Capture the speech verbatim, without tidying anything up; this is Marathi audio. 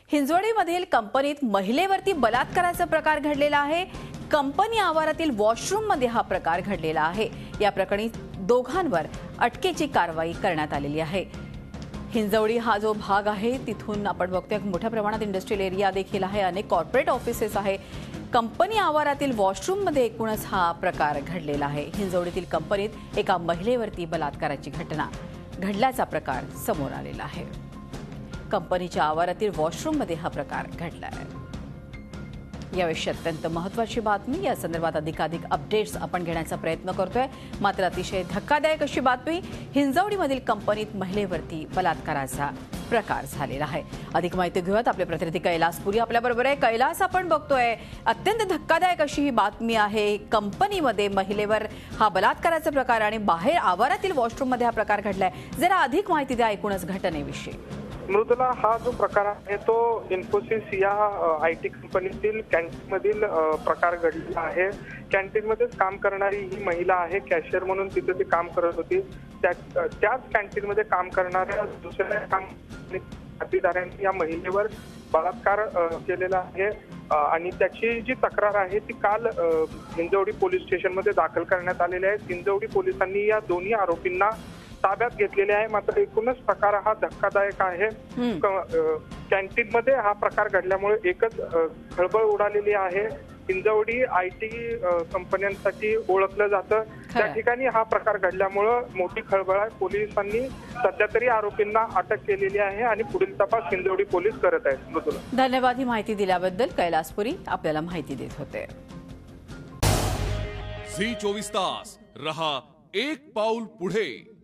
हिंजवडीमधील कंपनीत महिलेवरती बलात्काराचा प्रकार घडलेला आहे। कंपनी आवारातील वॉशरूम मध्ये हा प्रकार घडलेला आहे। या प्रकरणी दोघांवर अटकेची कारवाई करण्यात आलेली आहे। हिंजवडी हा जो भाग आहे तिथून आपण बघतोय मोठ्या प्रमाणात इंडस्ट्रियल एरिया देखील आहे, अनेक कॉर्पोरेट ऑफिसेस आहे। कंपनी आवारातील वॉशरूम मध्ये एकूणच हा प्रकार घडलेला आहे। हिंजवडीतील कंपनीत एका महिलेवरती बलात्काराची घटना घडल्याचा प्रकार समोर आलेला आहे। कंपनीच्या आवारातील वॉशरूम मध्ये हा प्रकार घडला आहे। याविषयी अत्यंत महत्त्वाची बातमी, या संदर्भात अधिकाधिक अपडेट्स आपण घेण्याचा प्रयत्न करतोय। मात्र अतिशय धक्कादायक अशी बातमी, हिंजवडीमधील कंपनीत महिलेवरती बलात्काराचा प्रकार झालेला आहे। अधिक माहिती घेऊयात, आपले प्रतिनिधी कैलास पुरी आपल्या बरोबर आहे। कैलास, आपण बघतोय अत्यंत धक्कादायक अशी ही बातमी आहे। कंपनीमध्ये महिलेवर हा बलात्काराचा प्रकार आणि बाहेर आवारातील वॉशरूम मध्ये हा प्रकार घडलाय। जरा अधिक माहिती द्या एकूणच घटनेविषयी। मृदुला, हा जो प्रकार आहे तो इन्फोसिस या आयटी कंपनीतील कॅन्टीन मधील प्रकार घडलेला आहे। कॅन्टीन मध्येच काम करणारी ही महिला आहे, कॅशियर म्हणून तिथे ती काम करत होती। त्याच कॅन्टीन मध्ये काम करणाऱ्या दुसऱ्या कामगारांनी या महिलेवर बलात्कार केलेला आहे आणि त्याची जी तक्रार आहे ती काल हिंजवडी पोलीस स्टेशन मध्ये दाखल करण्यात आलेली आहे। हिंजवडी पोलिसांनी या दोन्ही आरोपींना ताब्यात घेतलेले आहे। मात्र एकूणच प्रकार हा धक्कादायक आहे। कॅन्टीन मध्ये हा प्रकार घडल्यामुळे एकच खळबळ उडालेली आहे। हिंजवडी आयटी कंपन्यांसाठी ओळखलं जातं, त्या ठिकाणी हा प्रकार घडल्यामुळे मोठी खळबळ आहे। पोलिसांनी सध्या तरी आरोपींना अटक केलेली आहे आणि पुढील तपास हिंजवडी पोलीस करत आहेत। धन्यवाद ही माहिती दिल्याबद्दल। कैलास पुरी आपल्याला माहिती देत होते। झी चोवीस तास रहा एक पाऊल पुढे।